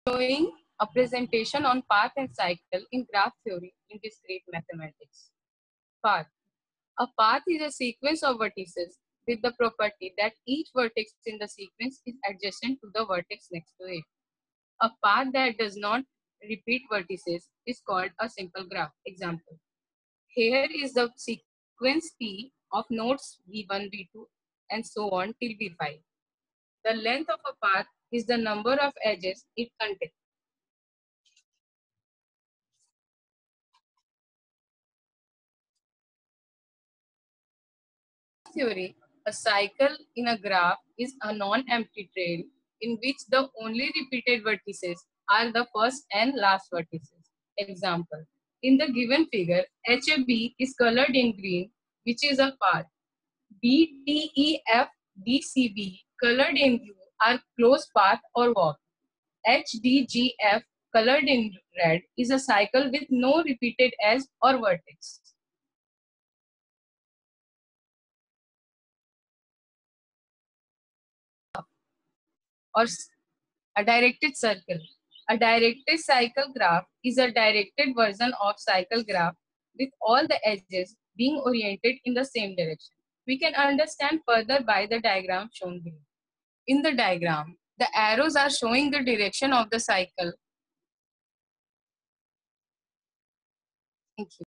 Showing a presentation on path and cycle in graph theory in discrete mathematics. Path. A path is a sequence of vertices with the property that each vertex in the sequence is adjacent to the vertex next to it. A path that does not repeat vertices is called a simple graph. Example. Here is the sequence P of nodes V1, V2, and so on till V5. The length of a path is the number of edges it contains. Theory, a cycle in a graph is a non-empty trail in which the only repeated vertices are the first and last vertices. Example, in the given figure, HAB is colored in green, which is a path. BDEF, colored in blue are closed path or walk. HDGF, colored in red, is a cycle with no repeated edge or vertex. Or a directed circle. A directed cycle graph is a directed version of cycle graph with all the edges being oriented in the same direction. We can understand further by the diagram shown below. In the diagram, the arrows are showing the direction of the cycle. Thank you.